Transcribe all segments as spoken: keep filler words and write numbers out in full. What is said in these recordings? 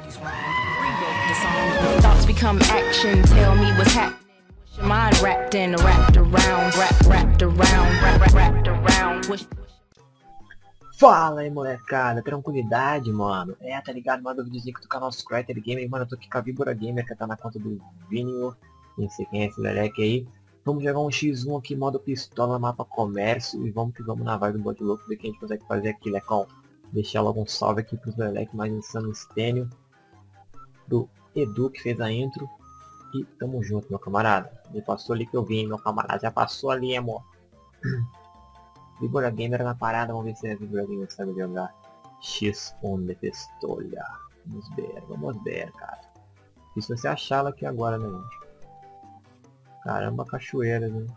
Thoughts become action, tell me what's happening. What's your mind wrapped in, wrapped around, wrapped, wrapped around, wrapped, wrapped around. What's... Fala aí, molecada, tranquilidade, mano. É, tá ligado? Manda um videozinho do canal Scrater Gamer, mano. Eu tô aqui com a Víbora Gamer, que tá na conta do Vinho. Nem sei quem é esse moleque aí. Vamos jogar um xis um aqui, modo pistola, mapa comércio. E vamos que vamos na vibe do bode louco, ver o que a gente consegue fazer aqui, Lecão. Deixar logo um salve aqui pros moleques mais insano Stênio. Do Edu, que fez a intro. E tamo junto, meu camarada. Ele passou ali que eu vi, meu camarada. Já passou ali, amor. Víbora Gamer na parada, vamos ver se a Víbora Gamer sabe jogar xis um de pistola. Vamos ver, vamos ver, cara. E se você achá-la aqui agora, né, gente? Caramba, cachoeira, né?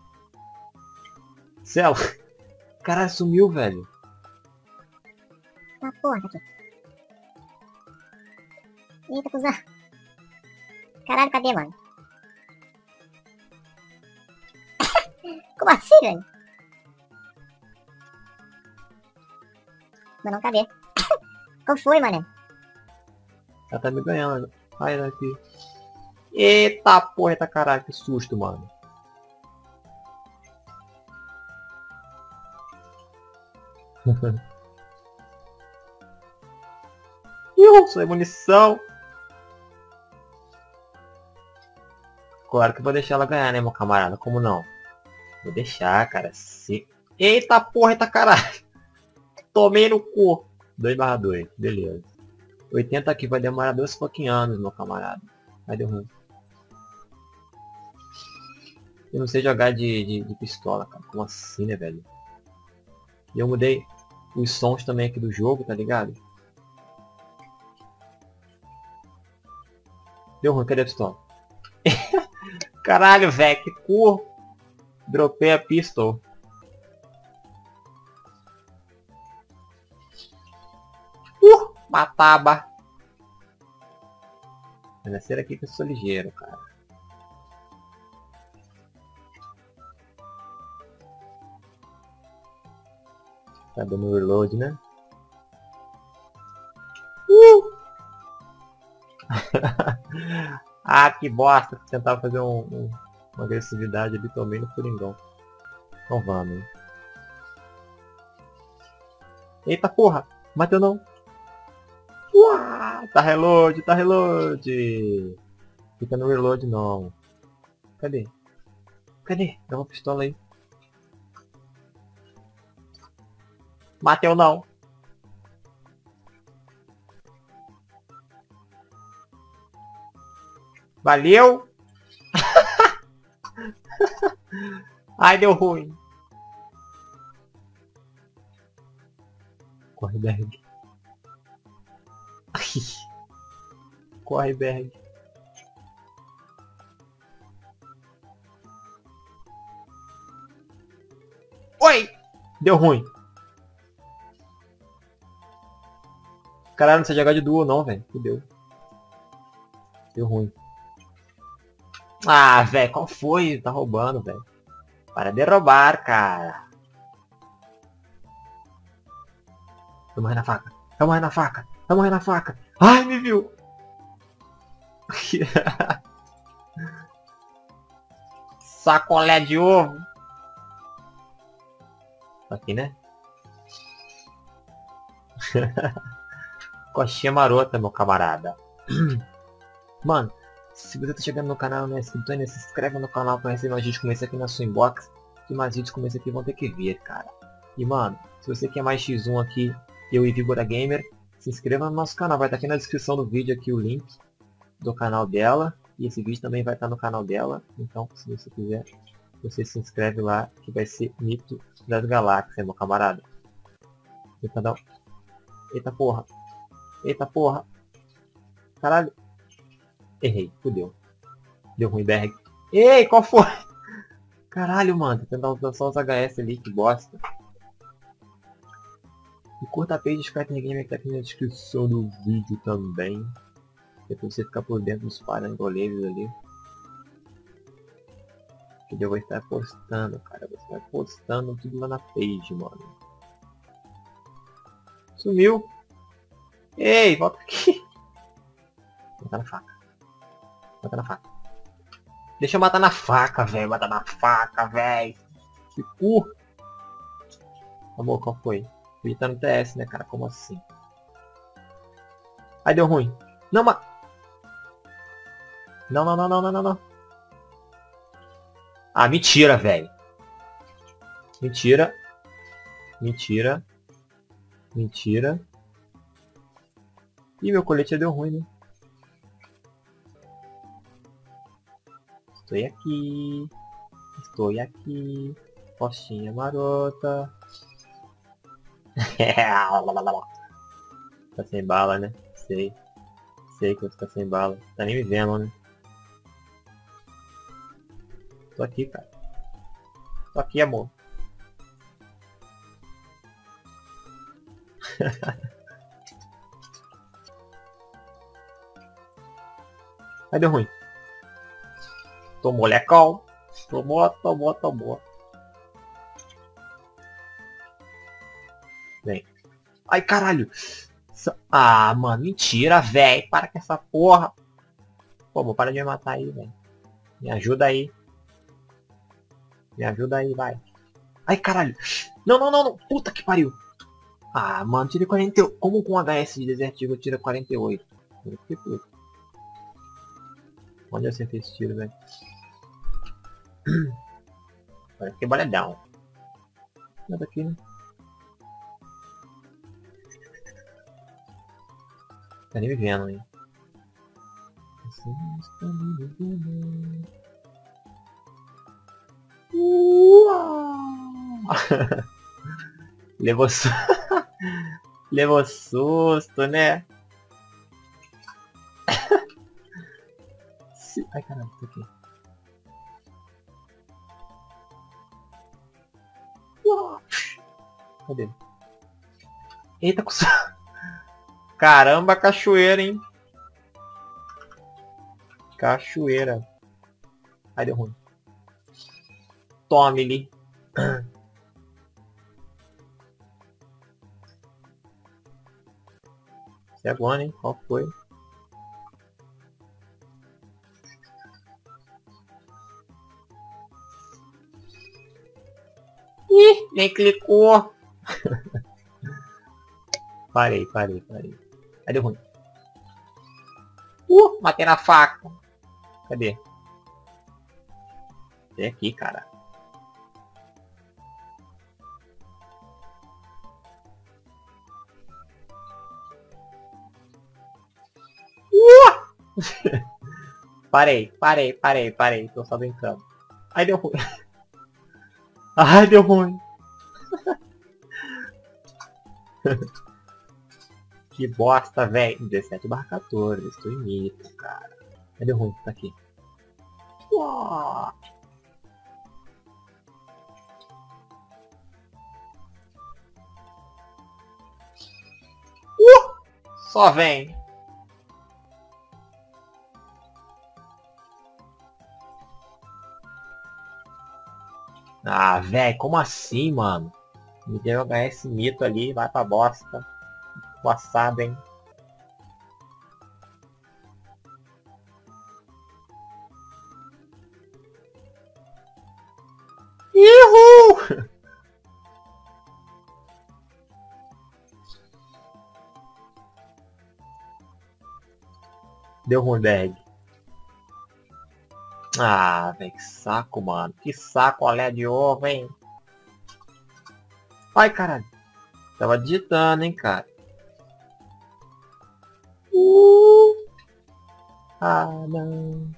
Céu! Caralho, sumiu, velho. Tá porra, tá aqui. Eita, cuzão. Caralho, cadê, mano? Como assim, velho? Mano, cadê? Qual foi, mano? Ela tá me ganhando. Ai, daqui. Eita porra, tá caralho, que susto, mano. Ih, só é munição. Claro que eu vou deixar ela ganhar, né, meu camarada? Como não? Vou deixar, cara. Se... Eita porra, tá caralho. Tomei no cu. dois barra dois, beleza. oitenta aqui vai demorar dois fucking anos, meu camarada. Vai deu ruim. Eu não sei jogar de, de, de pistola, cara. Como assim, né, velho? E eu mudei os sons também aqui do jogo, tá ligado? Deu ruim, cadê a pistola? Caralho, velho, que cu. Dropei a pistola. Uh, mataba. Vai nascer aqui que eu sou ligeiro, cara. Tá dando reload, né? Uh! Ah, que bosta. Tentar fazer um, um, uma agressividade ali, tomei no Coringão. Então vamos, hein? Eita porra! Mateu não! Uau, tá reload, tá reload! Fica no reload não. Cadê? Cadê? Dá uma pistola aí. Mateu não! Valeu! Ai, deu ruim. Corre, Berg. Corre, Berg. Oi! Deu ruim. Caralho, não sei jogar de duo não, velho. Fudeu. Deu ruim. Ah, velho, qual foi? Tá roubando, velho. Para de roubar, cara. Tô morrendo na faca. Tô morrendo na faca. Tô morrendo na faca. Ai, me viu. Sacolé de ovo. Aqui, né? Coxinha marota, meu camarada. Mano, se você tá chegando no canal e não é inscrito ainda, se inscreve no canal pra receber mais vídeos como esse aqui na sua inbox. Que mais vídeos como esse aqui vão ter que vir, cara. E mano, se você quer mais xis um aqui, eu e Víbora Gamer, se inscreva no nosso canal. Vai estar aqui na descrição do vídeo aqui o link do canal dela. E esse vídeo também vai estar no canal dela. Então, se você quiser, você se inscreve lá, que vai ser Mito das Galáxias, meu camarada. Eita, não. Eita porra. Eita porra. Caralho. Errei, fudeu. Deu ruim, Berg. Ei, qual foi? Caralho, mano. Tentando usar só os H S ali, que bosta. E curta a page de Scrater Gamer que tá aqui na descrição do vídeo também. É pra você ficar por dentro dos parangoleiros ali. Que eu vou estar postando, cara. Você vai postando tudo lá na page, mano. Sumiu. Ei, volta aqui. Matar na faca. Matar na faca. Deixa eu matar na faca, velho. Matar na faca, velho. Que cu. Amor, qual foi? Ele tá no T S, né, cara? Como assim? Ai, deu ruim. Não, mas... Não, não, não, não, não, não, não. Ah, mentira, velho. Mentira. Mentira. Mentira. Ih, meu colete já deu ruim, né? Estou aqui. Estou aqui. Postinha marota. Tá sem bala, né? Sei. Sei que você tá sem bala. Tá nem me vendo, né? Tô aqui, cara. Tô aqui, amor. Aí deu ruim. Tomou lecol. Tomou, tomou, tomou. Vem. Ai, caralho. Ah, mano, mentira, velho. Para com essa porra. Pô, vou parar de me matar aí, velho. Me ajuda aí. Me ajuda aí, vai. Ai, caralho. Não, não, não, não. Puta que pariu. Ah, mano, tirei quarenta e oito. Como com H S de Desert Eagle tira quarenta e oito? Eu fiquei puto. Onde eu acertei esse tiro, velho? Agora fiquei bolhadão. Nada aqui, né? Tá nem me vendo, hein? Você está me vendo. Levou susto. Levou susto, né? Ai, caramba, tô aqui. Cadê? Eita, com... Caramba, cachoeira, hein? Cachoeira. Ai, deu ruim. Tome-lhe. Isso é agora, hein? Qual foi? Ih, nem clicou. Parei, parei, parei. Aí deu ruim. Uh, matei na faca. Cadê? Tem aqui, cara. Uh! Parei, parei, parei, parei. Tô só brincando. Aí deu ruim. Ai, deu ruim. Que bosta, velho. dezessete barra quatorze. Estou em mito, cara. Aí deu ruim. Tá aqui. Uau. Uh! Só vem. Ah, velho, como assim, mano? Me deu H S mito ali, vai pra bosta. Passado, hein? Uhul! Deu ruim, bag. Ah, velho, que saco, mano. Que saco, olé de ovo, hein? Ai, caralho. Tava digitando, hein, cara. Uh! Ah, não.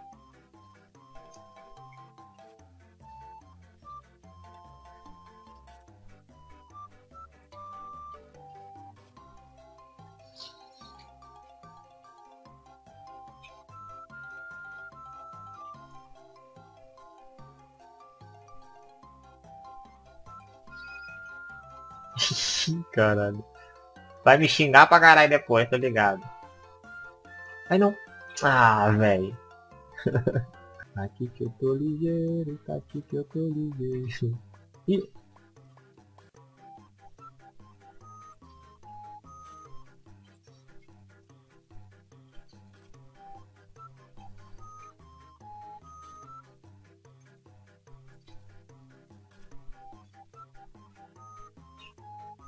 Caralho. Vai me xingar pra caralho depois, tô ligado. Ai não. Ah, velho. Aqui que eu tô ligeiro, tá aqui que eu tô ligeiro. Ih.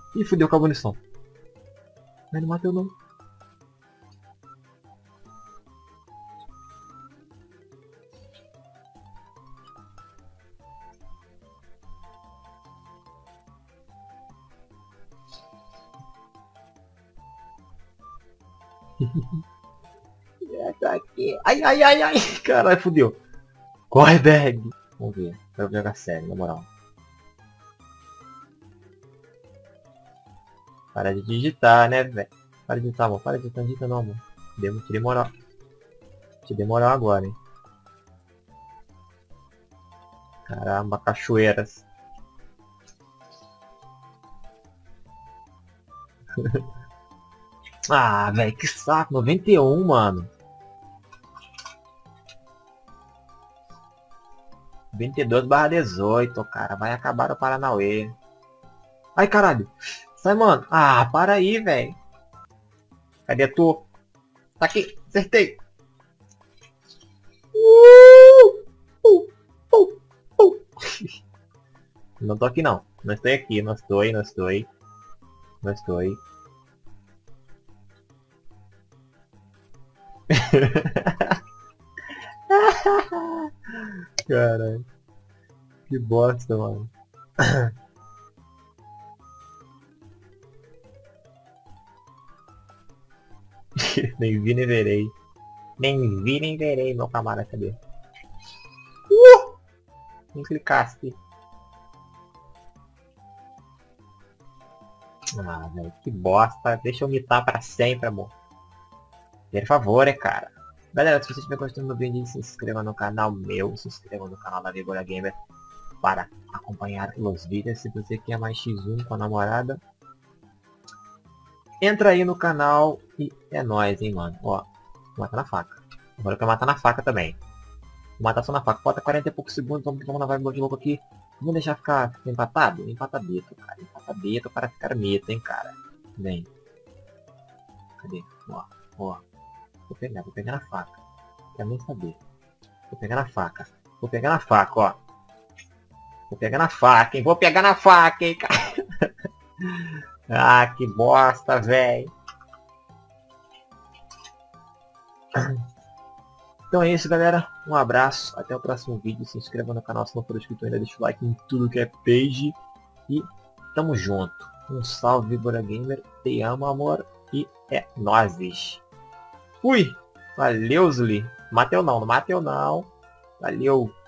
Ih, fudeu com a munição. Mas não mateu não. Aqui. Ai, ai, ai, ai. Caralho, fudeu. Corre, bag. Vamos ver. Quero jogar sério, na moral. Para de digitar, né, velho? Para de digitar, amor. Para de digitar, digita não, amor. Demo, te demorar. Te demorar agora, hein. Caramba, cachoeiras. Ah, velho, que saco. noventa e um, mano. vinte e dois barra dezoito, cara. Vai acabar o Paranauê. Ai, caralho. Sai, mano. Ah, para aí, velho. Cadê tu? Tá aqui. Acertei. Uh, uh, uh, uh. Não tô aqui, não. Não estou aqui. Não estou, não estou. Não estou. Caralho. Que bosta, mano. Nem vi nem verei. Nem vi nem verei, meu camarada, cadê? Uh! Nem clicaste. Ah, velho, que bosta. Deixa eu mitar pra sempre, amor. Por favor, é cara. Galera, se você estiver gostando do vídeo, se inscreva no canal meu, se inscreva no canal da Vigora Gamer para acompanhar os vídeos. Se você quer mais xis um com a namorada, entra aí no canal e é nóis, hein, mano. Ó, vou matar na faca. Agora eu quero matar na faca também. Vou matar só na faca. Falta quarenta e poucos segundos, vamos, vamos na vibe de louco aqui. Vamos deixar ficar empatado? Empatadito, cara. Empatadito para ficar meta, hein, cara. Vem. Cadê? Ó, ó. Vou pegar, vou pegar na faca. Quero nem saber. Vou pegar na faca. Vou pegar na faca, ó. Vou pegar na faca, hein. Vou pegar na faca, hein, cara. Ah, que bosta, velho. Então é isso, galera. Um abraço. Até o próximo vídeo. Se inscreva no canal se não for inscrito ainda. Deixa o like em tudo que é page. E tamo junto. Um salve, Vigora Gamer. Te amo, amor. E é nóis. Fui! Valeu, Zuli. Mateu não, não mateu não. Valeu.